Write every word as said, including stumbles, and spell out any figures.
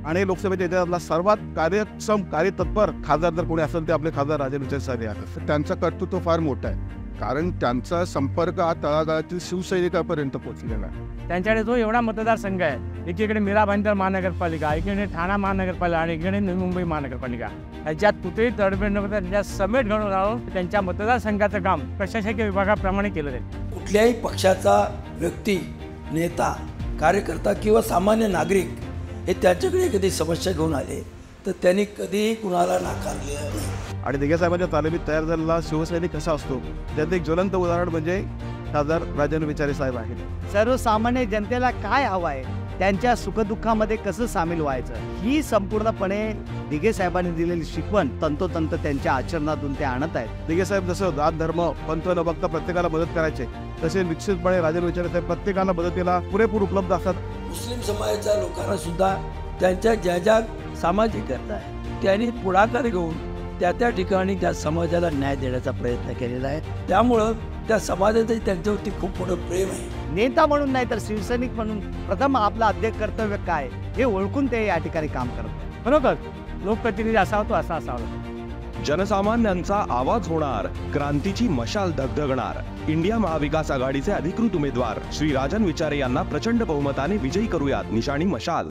आणि लोकसभेच्या इतिहासातला सर्वात कार्यक्षम कार्यतत्पर खासदार जर कोणी असेल ते आपले खासदार राजन विचारे साहेब आहेत. त्यांचं कर्तृत्व फार मोठं आहे, कारण त्यांचा संपर्क हा तळागाळातील शिवसैनिकापर्यंत पोहोचलेला आहे. त्यांच्याकडे जो एवढा मतदारसंघ आहे, एकीकडे मीरा भाईंदर महानगरपालिका, एकीकडे ठाणा महानगरपालिका आणि एकीकडे नवी मुंबई महानगरपालिका, याच्यात कुठेही तडफेड न करता त्यांच्या समेट घडवून राहून त्यांच्या मतदारसंघाचं काम प्रशासकीय विभागाप्रमाणे केलं जाईल. कुठल्याही पक्षाचा व्यक्ती, नेता, कार्यकर्ता किंवा सामान्य नागरिक हे त्याच्याकडे एखादी समस्या घेऊन आले तर त्यांनी कधीही कुणाला नाकारले नाही. आणि दिघे साहेबांच्या तालमीत तयार झालेला शिवसैनिक कसा असतो त्यात एक ज्वलंत उदाहरण म्हणजे खासदार राजन विचारे साहेब आहेत. सर्वसामान्य जनतेला काय हवं आहे, त्यांच्या सुखदुःखामध्ये कसं सामील व्हायचं, ही संपूर्णपणे दिघे साहेबांनी दिलेली शिकवण तंतोतंत त्यांच्या आचरणातून ते आणत आहेत. दिघे साहेब जसं जात धर्म पंथ न बघता प्रत्येकाला मदत करायचे, तसे निश्चितपणे राजन विचारे साहेब प्रत्येकाला मदतीला पुरेपूर उपलब्ध असतात. मुस्लिम समाजाच्या लोकांना सुद्धा त्यांच्या ज्या ज्या सामाजिक गरजा आहे त्यांनी पुढाकार घेऊन त्या त्या ठिकाणी त्या समाजाला न्याय देण्याचा प्रयत्न केलेला आहे. त्यामुळं त्या समाजाचं त्यांच्यावरती खूप मोठं प्रेम आहे. नेता म्हणून नाही तर शिवसैनिक म्हणून प्रथम आपलं अध्यक्ष कर्तव्य काय हे ओळखून ते या ठिकाणी काम करत आहेत. बरोबर, लोकप्रतिनिधी असावा तो असा असावा. जनसामान्यांचा आवाज होणार, क्रांतीची मशाल धगधगणार. इंडिया महाविकास आघाडीचे अधिकृत उमेदवार श्री राजन विचारे यांना प्रचंड बहुमताने विजयी करूयात. निशाणी मशाल.